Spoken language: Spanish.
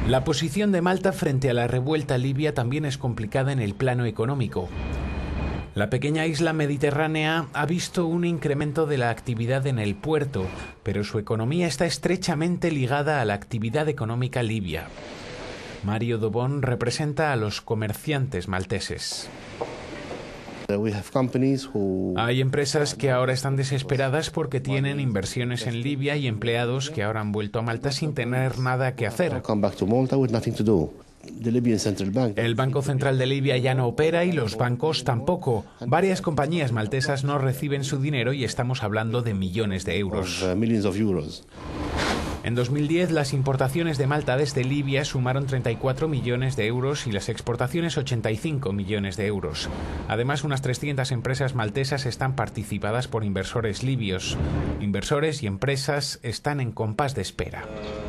La posición de Malta frente a la revuelta libia también es complicada en el plano económico. La pequeña isla mediterránea ha visto un incremento de la actividad en el puerto, pero su economía está estrechamente ligada a la actividad económica libia. Mario Dobón representa a los comerciantes malteses. Hay empresas que ahora están desesperadas porque tienen inversiones en Libia y empleados que ahora han vuelto a Malta sin tener nada que hacer. El Banco Central de Libia ya no opera y los bancos tampoco. Varias compañías maltesas no reciben su dinero y estamos hablando de millones de euros. En 2010, las importaciones de Malta desde Libia sumaron 34 millones de euros y las exportaciones 85 millones de euros. Además, unas 300 empresas maltesas están participadas por inversores libios. Inversores y empresas están en compás de espera.